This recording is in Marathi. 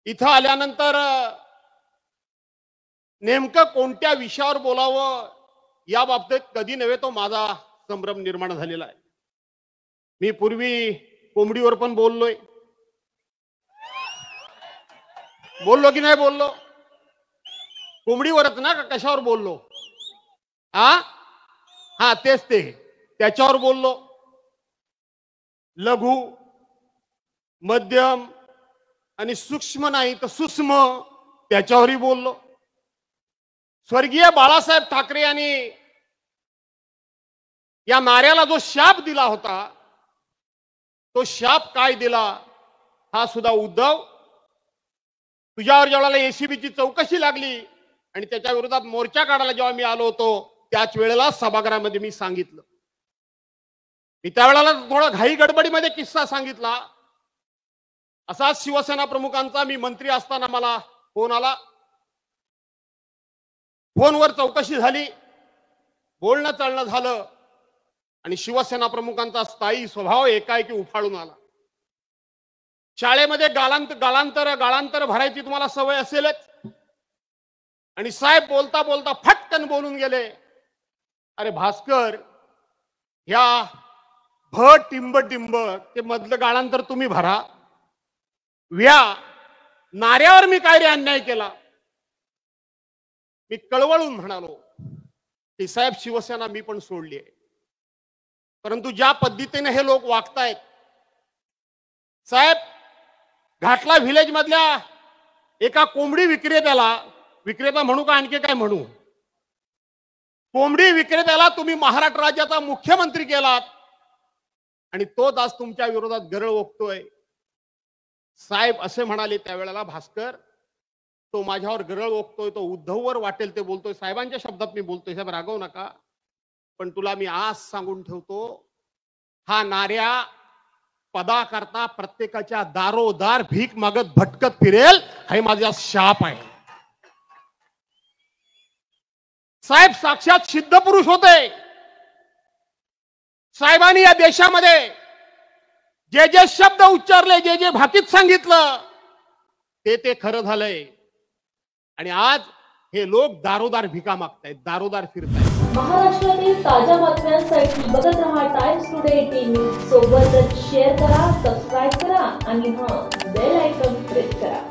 इथं आल्यानंतर नेमकं कोणत्या विषयावर बोलावं या बाबतीत कधी नव्हे तो माझा संभ्रम निर्माण झालेला आहे. मी पूर्वी कोंबडीवर पण बोललोय, बोललो की नाही बोललो? कोंबडीवरच ना, का कशावर बोललो? हा तेच ते, त्याच्यावर बोललो. लघु, मध्यम आणि सूक्ष्म नाही तर सूक्ष्म त्याच्यावरही बोललो. स्वर्गीय बाळासाहेब ठाकरे यांनी या नाऱ्याला जो शाप दिला होता, तो शाप काय दिला हा सुद्धा उद्धव, तुझ्यावर ज्यावेळेला एसीबीची चौकशी लागली आणि त्याच्या विरोधात मोर्चा काढायला जेव्हा मी आलो होतो त्याच वेळेला सभागृहामध्ये मी सांगितलं. मी त्यावेळेला थोडा घाई गडबडीमध्ये किस्सा सांगितला. असाच शिवसेना प्रमुखांचा मी मंत्री असताना मला फोन आला. फोनवर चौकशी झाली, बोलणं चालणं झालं आणि शिवसेना प्रमुखांचा स्थायी स्वभाव एकाएकी उफाळून आला. शाळेमध्ये गाळांतर भरायची तुम्हाला सवय असेलच. आणि साहेब बोलता बोलता फटकन बोलून गेले, अरे भास्कर, ह्या टिंब ते मधलं गाळांतर तुम्ही भरा. नाऱ्यावर मी काय रे अन्याय केला? मी कळवळून म्हणालो की साहेब, शिवसेना मी पण सोडली आहे, परंतु ज्या पद्धतीने हे लोक वागतायत साहेब, घाटला व्हिलेज मधल्या एका कोंबडी विक्रेता म्हणू का आणखी काय म्हणू, कोंबडी विक्रेत्याला तुम्ही महाराष्ट्र राज्याचा मुख्यमंत्री केलात आणि तोच आज तुमच्या विरोधात गरळ ओकतोय. साहेब असे म्हणाले त्यावेळेला, भास्कर, तो माझ्यावर गरळ ओकतोय, तो उद्धववर वाटेल ते बोलतोय, साहेबांच्या शब्दात मी बोलतोय, साहेब रागवू नका, पण तुला मी आज सांगून ठेवतो, हा नाऱ्या पदाकरता प्रत्येकाच्या दारोदार भीक मागत भटकत फिरेल, हे माझा शाप आहे. साहेब साक्षात सिद्ध पुरुष होते. साहेबांनी या देशामध्ये जे जे शब्द उच्चारले, जे जे भाकीत सांगितलं, ते खरं झालंय. आणि आज हे लोक दारोदार भिका मागतायत, दारोदार फिरतायत. महाराष्ट्रातील ताज्या बातम्यांसाठी बघत रहा टाइम्स टुडे 18 सोबतच शेअर करा, सबस्क्राईब करा आणि बेल आयकॉन प्रेस करा.